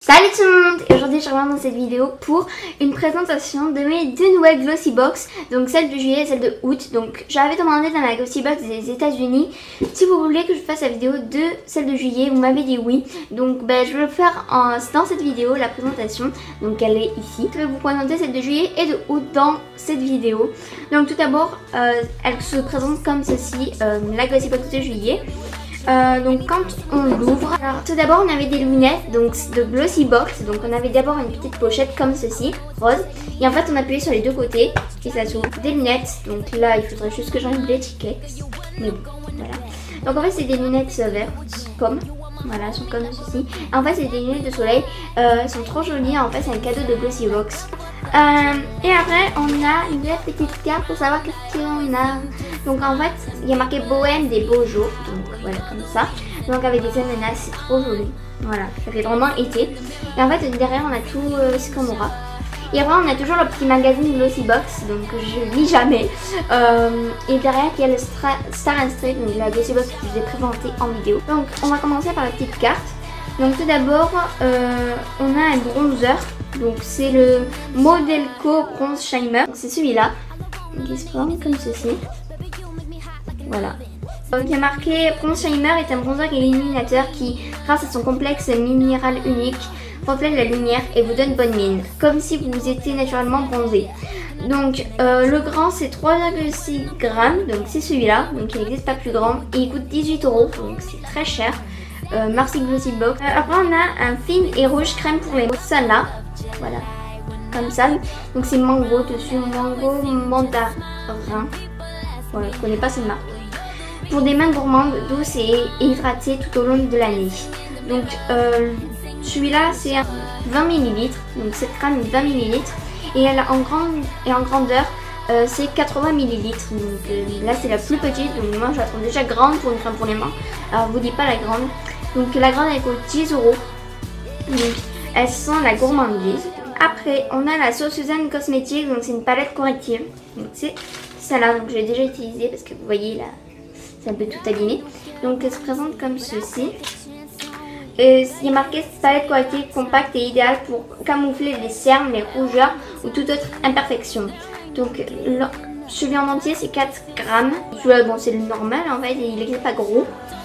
Salut tout le monde! Et aujourd'hui je reviens dans cette vidéo pour une présentation de mes deux nouvelles Glossy Box, donc celle de juillet et celle de août. Donc j'avais demandé dans la Glossy Box des États-Unis si vous voulez que je fasse la vidéo de celle de juillet, vous m'avez dit oui. Donc je vais le faire dans cette vidéo, la présentation, donc elle est ici. Je vais vous présenter celle de juillet et de août dans cette vidéo. Donc tout d'abord elle se présente comme ceci, la Glossy Box de juillet. Donc quand on l'ouvre, alors tout d'abord on avait des lunettes donc de Glossy Box, donc on avait d'abord une petite pochette comme ceci, rose, et en fait on appuyait sur les deux côtés et ça s'ouvre. Des lunettes, donc là il faudrait juste que j'enlève l'étiquette, mais bon voilà. Donc en fait c'est des lunettes vertes, comme, voilà, elles sont comme ceci. En fait c'est des lunettes de soleil, elles sont trop jolies, en fait c'est un cadeau de Glossy Box. Et après on a une petite carte pour savoir qu'est-ce qu'on a. Donc en fait il y a marqué Bohème des beaux jours, donc voilà comme ça. Donc avec des ananas, c'est trop joli. Voilà, ça fait vraiment été. Et en fait derrière on a tout ce qu'on aura. Et après on a toujours le petit magazine Glossy Box, donc je lis jamais. Et derrière il y a le Star and Street, donc la Glossy Box que je vous ai présentée en vidéo. Donc on va commencer par la petite carte. Donc tout d'abord on a un bronzer. Donc c'est le Modelco Bronze Shimmer. C'est celui-là. Il se présente comme ceci. Voilà. Donc il y a marqué Bronze Shimmer est un bronzer illuminateur qui, grâce à son complexe minéral unique, reflète la lumière et vous donne bonne mine, comme si vous étiez naturellement bronzé. Donc le grand c'est 3,6 grammes, donc c'est celui-là, donc il n'existe pas plus grand et il coûte 18 €, donc c'est très cher. Merci Glossy Box. Après on a un fine et rouge crème pour les celle-là, voilà, comme ça. Donc c'est mango dessus, mango mandarin. Voilà, je connais pas cette marque. Pour des mains gourmandes, douces et hydratées tout au long de l'année. Donc celui-là c'est 20 ml, donc cette crème est 20 ml et elle a en grandeur c'est 80 ml. Donc là c'est la plus petite, donc moi je la trouve déjà grande pour une crème pour les mains. Alors je vous dis pas la grande. Donc la grande elle coûte 10 €. Donc elle sent la gourmandise. Après on a la sauce Suzanne cosmétique, donc c'est une palette corrective. Donc c'est celle-là, donc je l'ai déjà utilisée parce que vous voyez là, c'est un peu tout abîmé. Donc elle se présente comme ceci. Il y a marqué palette corrective compacte et idéale pour camoufler les cernes, les rougeurs ou toute autre imperfection. Donc celui en entier c'est 4 grammes. Celui-là bon c'est le normal en fait, il n'est pas gros.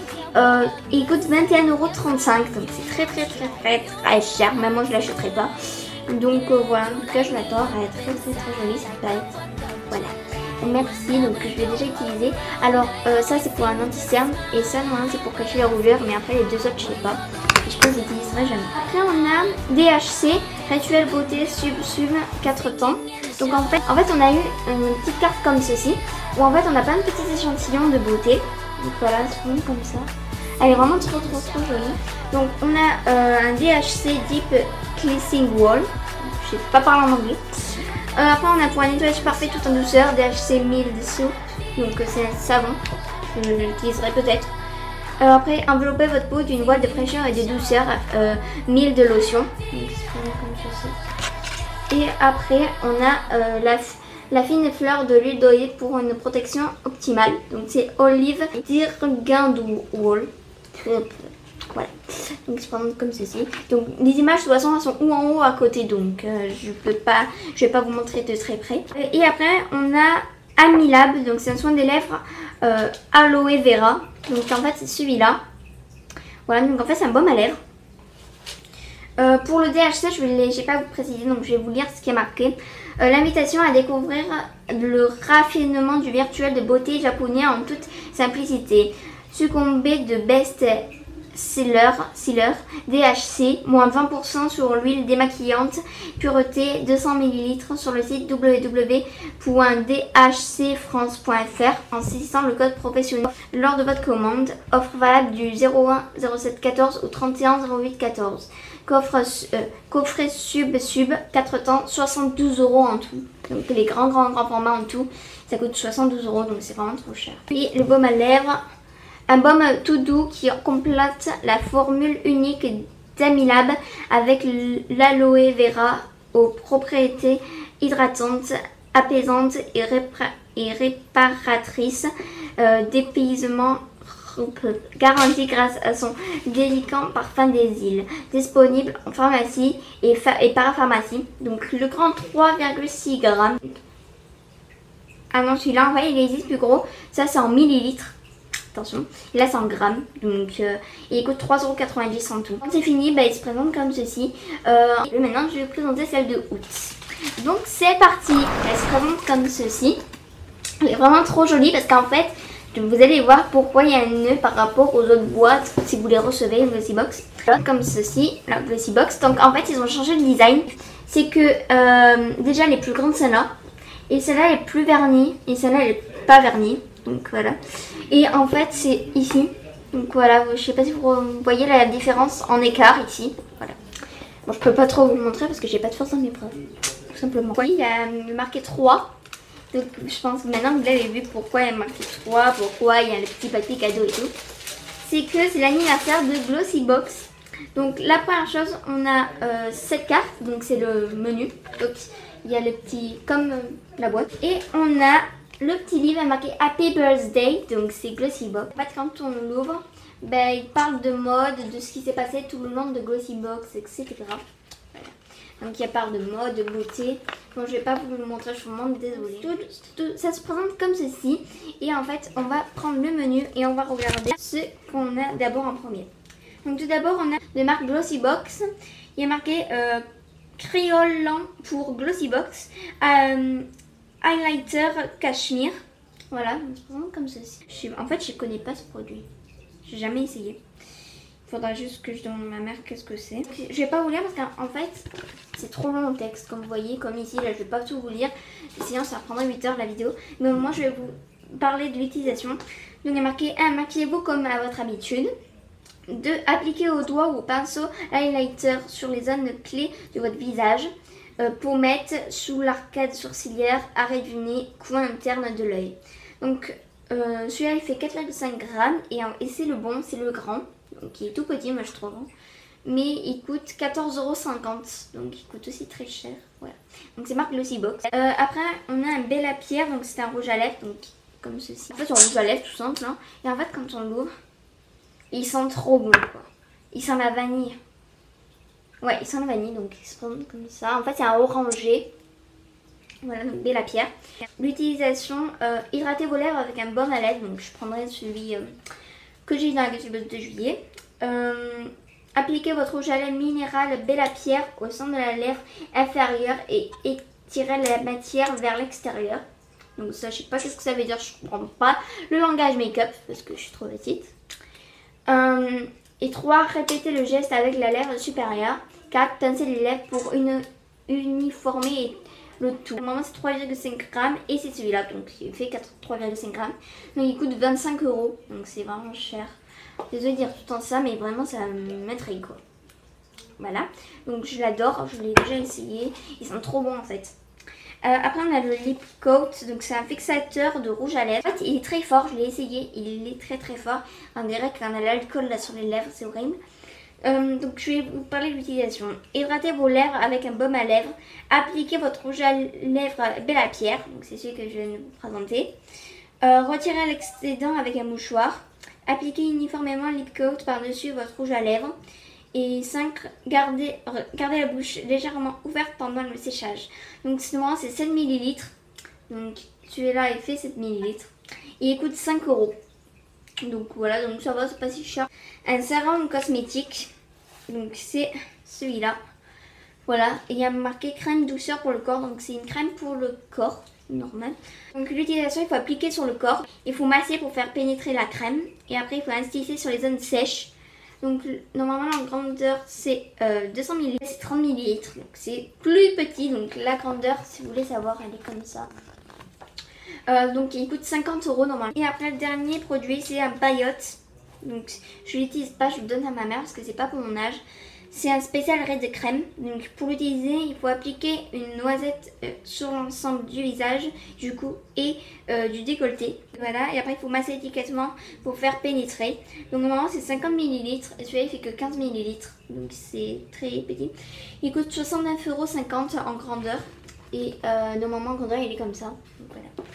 Il coûte 21,35 €, donc c'est très cher, même moi je l'achèterai pas. Donc voilà, en tout cas je l'adore, elle est très jolie cette palette. Voilà. Merci, donc je l'ai déjà utilisé. Alors ça c'est pour un anti-cerne et ça non c'est pour cacher les rougeurs, mais après les deux autres je sais pas. Et je pense que j'utiliserai jamais. Après on a DHC Rituel Beauté Sub 4 temps. Donc en fait on a eu une petite carte comme ceci où en fait on a plein de petits échantillons de beauté. Donc voilà, c'est comme ça. Elle est vraiment trop jolie. Donc on a un DHC Deep Cleansing Wall. Je sais pas parler en anglais. Après on a pour un nettoyage parfait tout en douceur, DHC Mild Soap, donc c'est un savon, je l'utiliserai peut-être. Après enveloppez votre peau d'une voile de fraîcheur et de douceur, Mild Lotion, donc comme ceci. Et après on a la fine fleur de l'huile d'olive pour une protection optimale, donc c'est Olive Dirgandwol. Voilà, donc c'est vraiment comme ceci. Donc les images de toute façon elles sont ou en haut ou à côté, donc je vais pas vous montrer de très près. Et après on a Amilab, donc c'est un soin des lèvres aloe vera. Donc en fait c'est celui-là. Voilà, donc en fait c'est un baume à lèvres. Pour le DHC je vais pas vous préciser, donc je vais vous lire ce qui est marqué. L'invitation à découvrir le raffinement du virtuel de beauté japonais en toute simplicité. Succombé de best Sealer DHC, moins 20% sur l'huile démaquillante, pureté 200 ml sur le site www.dhcfrance.fr en saisissant le code professionnel lors de votre commande. Offre valable du 01 07 14 au 31 08 14. Coffret sub 4 temps, 72 € en tout. Donc les grands formats en tout, ça coûte 72 €, donc c'est vraiment trop cher. Puis le baume à lèvres. Un baume tout doux qui complète la formule unique d'Amilab avec l'aloe vera aux propriétés hydratantes, apaisantes et réparatrices, dépaysement garanti grâce à son délicat parfum des îles. Disponible en pharmacie et parapharmacie. Donc le grand 3,6 grammes. Ah non, celui-là, en fait, il existe plus gros. Ça, c'est en millilitres. Attention. Et là, c'est en grammes. Donc, il coûte 3,90 € en tout. Quand c'est fini, bah, il se présente comme ceci. Et maintenant, je vais vous présenter celle de août. Donc, c'est parti. Elle se présente comme ceci. Elle est vraiment trop jolie parce qu'en fait, vous allez voir pourquoi il y a un nœud par rapport aux autres boîtes si vous les recevez, une Glossy Box. Comme ceci, la Glossy Box. Donc, en fait, ils ont changé le design. C'est que, déjà, les plus grandes, celle-là. Et celle-là est plus vernie et celle-là elle est pas vernie. Donc voilà. Et en fait c'est ici. Donc voilà, je sais pas si vous voyez la différence en écart ici. Voilà. Bon, je peux pas trop vous le montrer parce que j'ai pas de force dans mes bras. Tout simplement. Oui, il y a marqué 3. Donc je pense que maintenant vous avez vu pourquoi il y a marqué 3, pourquoi il y a le petit papier cadeau et tout. C'est que c'est l'anniversaire de Glossy Box. Donc la première chose, on a cette carte, donc c'est le menu. Donc il y a le petit, comme la boîte. Et on a le petit livre marqué Happy Birthday, donc c'est Glossy Box. En fait, quand on l'ouvre, ben, il parle de mode, de ce qui s'est passé tout le long de Glossy Box, etc. Voilà. Donc il parle de mode, de beauté. Bon, je vais pas vous le montrer, je suis vraiment désolée. Ça se présente comme ceci. Et en fait, on va prendre le menu et on va regarder ce qu'on a d'abord en premier. Donc tout d'abord, on a de marque Glossy Box. Il y a marqué Créolant pour Glossy Box. Highlighter cachemire. Voilà, on se présente comme ceci. En fait, je connais pas ce produit. J'ai jamais essayé. Il faudra juste que je demande à ma mère qu'est-ce que c'est. Je vais pas vous lire parce qu'en fait, c'est trop long le texte. Comme vous voyez, comme ici, là, je vais pas tout vous lire. Sinon, ça prendrait 8 heures la vidéo. Mais moi, je vais vous parler de l'utilisation. Donc, il y a marqué 1. Maquillez-vous comme à votre habitude. 2. Appliquez au doigt ou au pinceau highlighter sur les zones clés de votre visage. Pommette sous l'arcade sourcilière, arrêt du nez, coin interne de l'œil. Donc celui-là il fait 4,5 grammes et c'est le bon, c'est le grand. Donc il est tout petit moi je trouve. Mais il coûte 14,50 €. Donc il coûte aussi très cher. Voilà. Donc c'est marque Glossy Box. Après on a un Bella Pierre, donc c'est un rouge à lèvres, donc comme ceci. En fait c'est un rouge à lèvres tout simple. Hein. Et en fait quand on l'ouvre, il sent trop bon quoi. Il sent la vanille. Ouais, il sent la vanille, donc il se présente comme ça. En fait, c'est un orangé. Voilà, donc Bella Pierre. L'utilisation, hydratez vos lèvres avec un baume à lèvres. Donc, je prendrai celui que j'ai dans la Glossy Box de juillet. Appliquez votre rouge à lèvres minéral Bella Pierre au centre de la lèvre inférieure et étirez la matière vers l'extérieur. Donc, ça, je sais pas ce que ça veut dire. Je comprends pas le langage make-up parce que je suis trop petite. Et 3. Répétez le geste avec la lèvre supérieure. 4. Pincez les lèvres pour uniformer le tout. Normalement c'est 3,5 grammes et c'est celui-là. Donc il fait 3,5 grammes. Donc il coûte 25 €. Donc c'est vraiment cher. Désolée de dire tout le temps ça mais vraiment ça m'intrigue quoi. Voilà. Donc je l'adore. Je l'ai déjà essayé. Ils sont trop bons en fait. Après on a le lip coat, donc c'est un fixateur de rouge à lèvres. En fait il est très fort, je l'ai essayé, il est très fort. On dirait qu'on a l'alcool là sur les lèvres, c'est horrible. Donc je vais vous parler de l'utilisation. Hydratez vos lèvres avec un baume à lèvres. Appliquez votre rouge à lèvres Bella Pierre, donc c'est celui que je viens de vous présenter. Retirez l'excédent avec un mouchoir. Appliquez uniformément le lip coat par-dessus votre rouge à lèvres. Et 5, gardez la bouche légèrement ouverte pendant le séchage. Donc normalement c'est 7 ml. Donc celui-là il fait 7 ml. Et il coûte 5 €. Donc voilà, donc ça va, c'est pas si cher. Un sérum cosmétique. Donc c'est celui-là. Voilà, et il y a marqué crème douceur pour le corps. Donc c'est une crème pour le corps, normal. Donc l'utilisation, il faut appliquer sur le corps. Il faut masser pour faire pénétrer la crème. Et après il faut instiller sur les zones sèches. Donc normalement la grandeur c'est 200 ml, c'est 30 ml, donc c'est plus petit, donc la grandeur si vous voulez savoir elle est comme ça. Donc il coûte 50 € normalement. Et après le dernier produit c'est un paillote, donc je l'utilise pas, je le donne à ma mère parce que c'est pas pour mon âge. C'est un spécial raie de crème, donc pour l'utiliser il faut appliquer une noisette sur l'ensemble du visage, du cou et du décolleté. Voilà, et après il faut masser délicatement pour faire pénétrer. Donc normalement c'est 50 ml et celui-là il fait que 15 ml, donc c'est très petit. Il coûte 69,50 € en grandeur et normalement en grandeur il est comme ça. Donc voilà.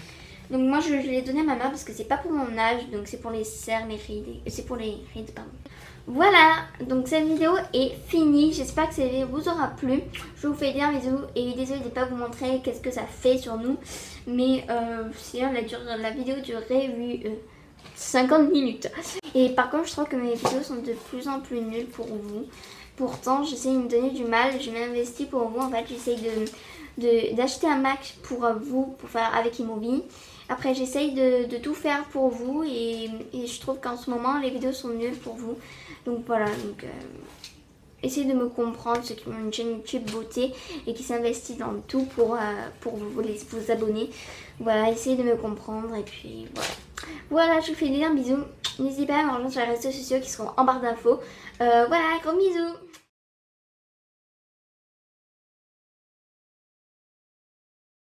Donc moi je l'ai donné à ma mère parce que c'est pas pour mon âge, donc c'est pour les cernes, les rides, c'est pour les rides, pardon. Voilà, donc cette vidéo est finie, j'espère que cette vidéo vous aura plu. Je vous fais bien bisous et désolé de ne pas vous montrer qu'est-ce que ça fait sur nous. Mais sinon la vidéo durait 50 minutes. Et par contre je trouve que mes vidéos sont de plus en plus nulles pour vous. Pourtant j'essaie de me donner du mal, je m'investis pour vous. En fait j'essaye d'acheter un Mac pour vous, pour faire avec iMovie. Après j'essaye de tout faire pour vous et je trouve qu'en ce moment les vidéos sont nulles pour vous. Donc voilà, donc essayez de me comprendre, ceux qui ont une chaîne YouTube beauté et qui s'investissent dans tout pour vous abonner. Voilà, essayez de me comprendre et puis voilà. Voilà, je vous fais des bisous. N'hésitez pas à me rejoindre sur les réseaux sociaux qui seront en barre d'infos. Voilà, gros bisous.